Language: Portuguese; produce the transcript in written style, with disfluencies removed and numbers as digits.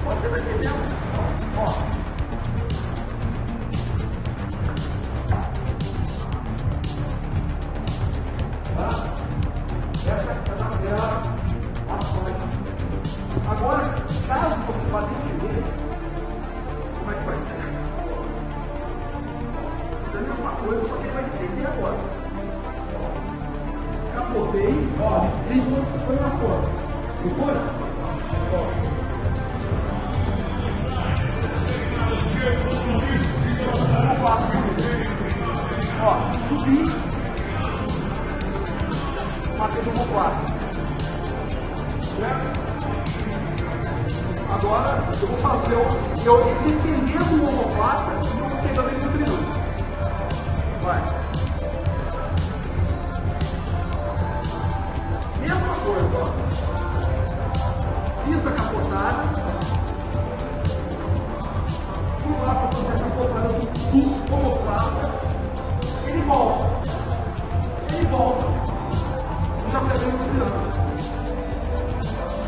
Pode ser daqui mesmo. Ó. Essa aqui tá na tela, agora, caso você vá defender, como é que vai ser? Fazer a mesma coisa, só que ele vai defender agora. Capotei, ó, foi na forma. Não foi? Ó, subi. Matei do 4. Certo? Agora eu vou fazer eu defendendo o homoplata e eu vou pegando ele no triângulo. Vai. Mesma coisa, ó. Fiz a capotada. Fui lá para fazer a capotada do homoplata. Ele volta. Ele volta. Já pegando o triângulo.